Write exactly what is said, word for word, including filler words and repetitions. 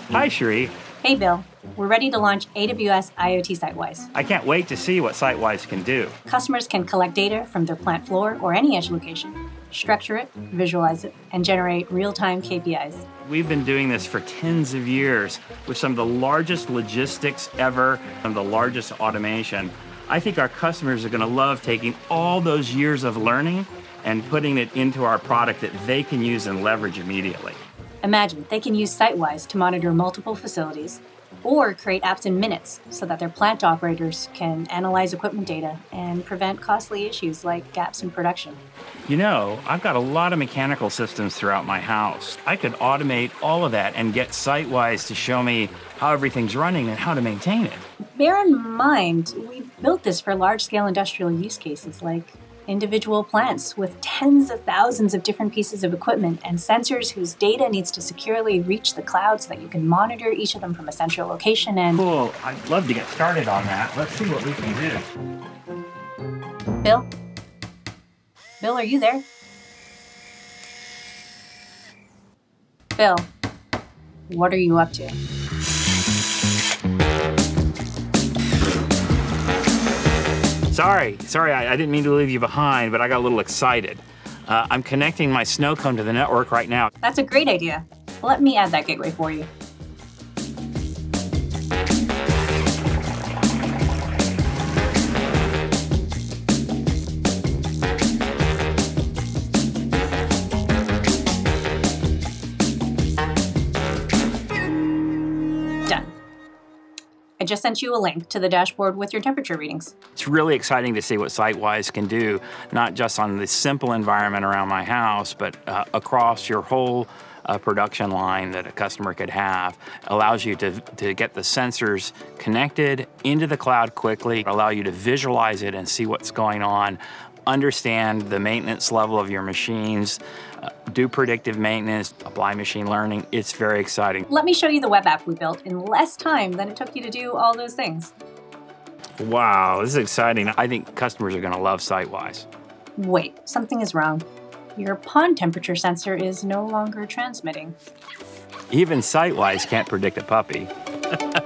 Hi, Sheree. Hey, Bill. We're ready to launch A W S IoT SiteWise. I can't wait to see what SiteWise can do. Customers can collect data from their plant floor or any edge location, structure it, visualize it, and generate real-time K P Is. We've been doing this for tens of years with some of the largest logistics ever and the largest automation. I think our customers are going to love taking all those years of learning and putting it into our product that they can use and leverage immediately. Imagine they can use SiteWise to monitor multiple facilities or create apps in minutes so that their plant operators can analyze equipment data and prevent costly issues like gaps in production. You know, I've got a lot of mechanical systems throughout my house. I could automate all of that and get SiteWise to show me how everything's running and how to maintain it. Bear in mind, we built this for large-scale industrial use cases like individual plants with tens of thousands of different pieces of equipment and sensors whose data needs to securely reach the cloud so that you can monitor each of them from a central location and... Cool. I'd love to get started on that. Let's see what we can do. Bill? Bill, are you there? Bill, what are you up to? Sorry, sorry, I, I didn't mean to leave you behind, but I got a little excited. Uh, I'm connecting my snow cone to the network right now. That's a great idea. Let me add that gateway for you. Done. I just sent you a link to the dashboard with your temperature readings. It's really exciting to see what SiteWise can do, not just on the simple environment around my house, but uh, across your whole uh, production line that a customer could have. It allows you to, to get the sensors connected into the cloud quickly, allow you to visualize it and see what's going on, understand the maintenance level of your machines, uh, do predictive maintenance, apply machine learning. It's very exciting. Let me show you the web app we built in less time than it took you to do all those things. Wow, this is exciting. I think customers are going to love SiteWise. Wait, something is wrong. Your pond temperature sensor is no longer transmitting. Even SiteWise can't predict a puppy.